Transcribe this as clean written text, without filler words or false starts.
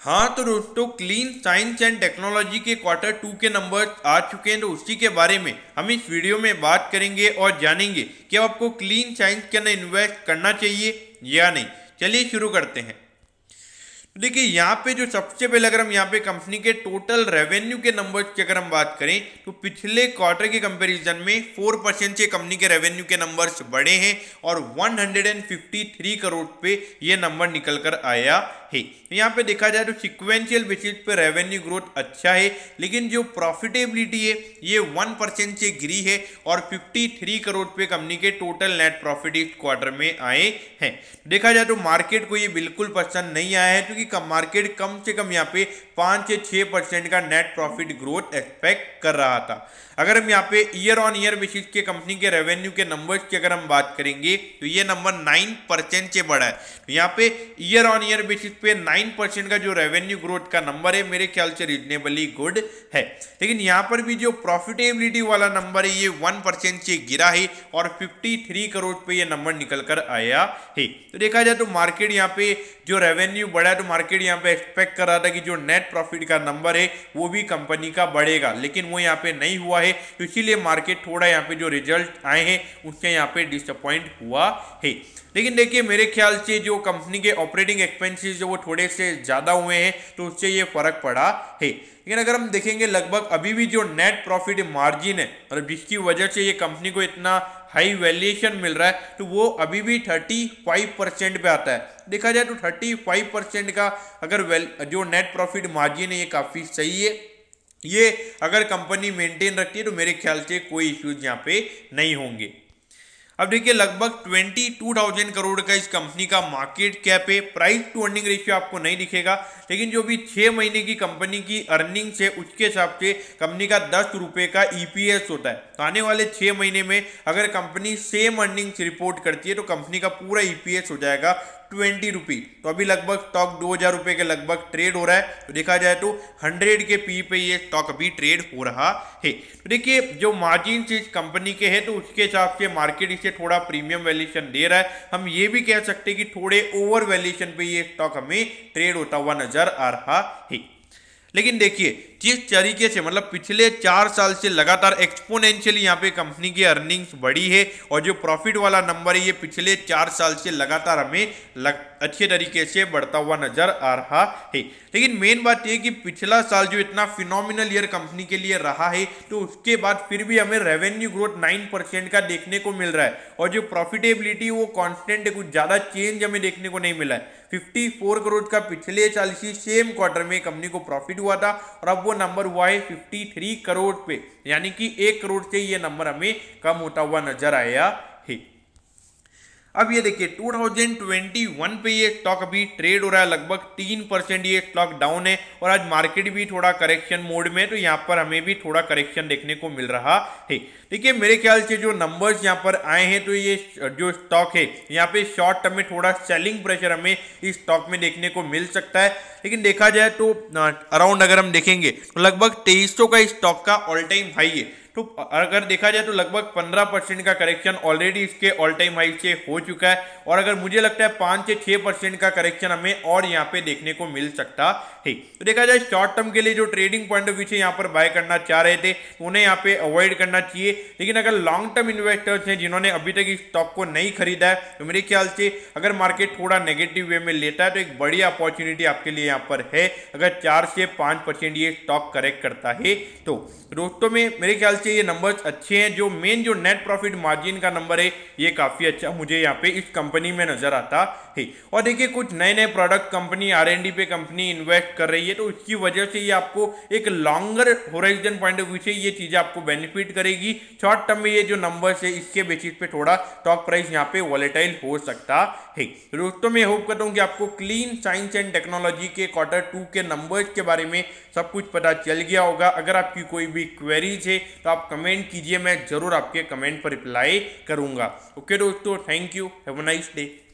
हाँ तो दोस्तों, क्लीन साइंस एंड टेक्नोलॉजी के Q2 के नंबर्स आ चुके हैं। तो उसी के बारे में हम इस वीडियो में बात करेंगे और जानेंगे कि आपको क्लीन साइंस के अंदर इन्वेस्ट करना चाहिए या नहीं। चलिए शुरू करते हैं। तो देखिए यहाँ पे जो सबसे पहले अगर हम यहाँ पे कंपनी के टोटल रेवेन्यू के नंबर्स की अगर हम बात करें तो पिछले क्वार्टर के कंपैरिजन में 4% से कंपनी के रेवेन्यू के नंबर्स बढ़े हैं और 153 करोड़ पे ये नंबर निकल कर आया है। यहाँ पे देखा जाए तो सिक्वेंशियल बेसिस पे रेवेन्यू ग्रोथ अच्छा है, लेकिन जो प्रॉफिटेबिलिटी है ये 1% से गिरी है और 53 करोड़ पे कंपनी के टोटल नेट प्रॉफिट इस क्वार्टर में आए हैं। देखा जाए तो मार्केट को ये बिल्कुल पसंद नहीं आया है, क्योंकि मार्केट कम से कम यहाँ पे 5 से 6% का नेट प्रॉफिट ग्रोथ एक्सपेक्ट कर रहा था। अगर हम यहाँ पे ईयर ऑन ईयर बेसिस के कंपनी के रेवेन्यू के नंबर्स की अगर हम बात करेंगे तो ये नंबर 9% से बढ़ा है। तो यहाँ पे ईयर ऑन ईयर बेसिस पे 9% का जो रेवेन्यू ग्रोथ का नंबर है मेरे ख्याल से रीजनेबली गुड है। लेकिन यहाँ पर भी जो प्रॉफिटेबिलिटी वाला नंबर है ये 1% से गिरा है और 53 करोड़ पे ये नंबर निकल कर आया है। तो देखा जाए तो मार्केट यहाँ पे जो रेवेन्यू बढ़ा है तो मार्केट यहाँ पे एक्सपेक्ट कर रहा था कि जो नेट प्रॉफिट का नंबर है वो भी कंपनी का बढ़ेगा, लेकिन वो यहाँ पे नहीं हुआ है। तो इसीलिए मार्केट थोड़ा यहाँ पे जो रिजल्ट आए हैं उससे यहाँ पे डिसअपॉइंट हुआ है। लेकिन देखिए मेरे ख्याल से जो कंपनी के ऑपरेटिंग एक्सपेंसेस जो वो थोड़े से ज़्यादा हुए हैं तो उससे ये फर्क पड़ा है। लेकिन अगर हम देखेंगे लगभग अभी भी जो नेट प्रॉफिट मार्जिन है और जिसकी वजह से ये कंपनी को इतना हाई वैल्यूएशन मिल रहा है तो वो अभी भी 35% पे आता है। देखा जाए तो 35% का अगर जो नेट प्रॉफिट मार्जिन है ये काफ़ी सही है। ये अगर कंपनी मेंटेन रखती है तो मेरे ख्याल से कोई इश्यूज यहाँ पे नहीं होंगे। अब देखिए लगभग 22,000 करोड़ का इस कंपनी का मार्केट कैप है। प्राइस टू अर्निंग रेशियो आपको नहीं दिखेगा, लेकिन जो भी 6 महीने की कंपनी की अर्निंग्स है उसके हिसाब से कंपनी का 10 रुपये का EPS होता है। तो आने वाले 6 महीने में अगर कंपनी सेम अर्निंग्स रिपोर्ट करती है तो कंपनी का पूरा EPS हो जाएगा 20 रुपी। तो अभी लगभग स्टॉक 2,000 रुपये के लगभग ट्रेड हो रहा है। तो देखा जाए तो 100 के पी पे ये स्टॉक अभी ट्रेड हो रहा है। तो देखिए जो मार्जिन इस कंपनी के हैं तो उसके हिसाब से मार्केट इसे थोड़ा प्रीमियम वैल्यूएशन दे रहा है। हम ये भी कह सकते हैं कि थोड़े ओवर वैल्यूएशन पे ये स्टॉक हमें ट्रेड होता हुआ नजर आ रहा है। लेकिन देखिए जिस तरीके से मतलब पिछले 4 साल से लगातार एक्सपोनेंशियली यहाँ पे कंपनी की अर्निंग्स बढ़ी है और जो प्रॉफिट वाला नंबर है ये पिछले 4 साल से लगातार हमें अच्छे तरीके से बढ़ता हुआ नजर आ रहा है। लेकिन मेन बात यह कि पिछला साल जो इतना फिनोमिनल ईयर कंपनी के लिए रहा है तो उसके बाद फिर भी हमें रेवेन्यू ग्रोथ 9% का देखने को मिल रहा है और जो प्रॉफिटेबिलिटी वो कांस्टेंट है, कुछ ज़्यादा चेंज हमें देखने को नहीं मिला है। 54 करोड़ का पिछले साल इसी सेम क्वार्टर में कंपनी को प्रॉफिट हुआ था और अब वो नंबर हुआ है 53 करोड़ पे, यानी कि 1 करोड़ से ये नंबर हमें कम होता हुआ नजर आया है। अब ये देखिए 2021 पे ये स्टॉक अभी ट्रेड हो रहा है, लगभग 3% ये स्टॉक डाउन है और आज मार्केट भी थोड़ा करेक्शन मोड में है। तो यहाँ पर हमें भी थोड़ा करेक्शन देखने को मिल रहा है। देखिए मेरे ख्याल से जो नंबर्स यहाँ पर आए हैं तो ये जो स्टॉक है यहाँ पे शॉर्ट टर्म में थोड़ा सेलिंग प्रेशर हमें इस स्टॉक में देखने को मिल सकता है। लेकिन देखा जाए तो अराउंड अगर हम देखेंगे तो लगभग 2300 का इस स्टॉक का ऑल टाइम हाई है। तो अगर देखा जाए तो लगभग 15% का करेक्शन ऑलरेडी इसके ऑल टाइम हाई से हो चुका है और अगर मुझे लगता है 5 से 6% का करेक्शन हमें और यहाँ पे देखने को मिल सकता है। तो देखा जाए शॉर्ट टर्म के लिए जो ट्रेडिंग पॉइंट ऑफ व्यू से यहाँ पर बाय करना चाह रहे थे उन्हें यहाँ पे अवॉइड करना चाहिए। लेकिन अगर लॉन्ग टर्म इन्वेस्टर्स हैं जिन्होंने अभी तक इस स्टॉक को नहीं खरीदा है तो मेरे ख्याल से अगर मार्केट थोड़ा नेगेटिव वे में लेता है तो एक बड़ी अपॉर्चुनिटी आपके लिए यहाँ पर है अगर 4 से 5% ये स्टॉक करेक्ट करता है। तो दोस्तों में मेरे ख्याल से ये नंबर्स अच्छे हैं। जो मेन जो नेट प्रॉफिट मार्जिन का नंबर है ये काफ़ी अच्छा मुझे यहाँ पे इस कंपनी में नजर आता है। और देखिए कुछ नए नए प्रोडक्ट कंपनी R&D पे कंपनी इन्वेस्ट कर रही है तो उसकी वजह से ये आपको एक longer horizon point of view से ये चीज़ें आपको बेनिफिट करेगी। शॉर्ट टर्म में ये जो नंबर्स है इसके बेसिस पे थोड़ा स्टॉक प्राइस यहाँ पे वॉलेटाइल हो सकता है। दोस्तों मैं होप करता हूँ कि आपको क्लीन साइंस एंड टेक्नोलॉजी के Q2 के नंबर्स के बारे में सब कुछ पता चल गया होगा। अगर आपकी कोई भी क्वेरीज है तो आप कमेंट कीजिए, मैं जरूर आपके कमेंट पर रिप्लाई करूंगा। ओके दोस्तों, thank you, have a nice day.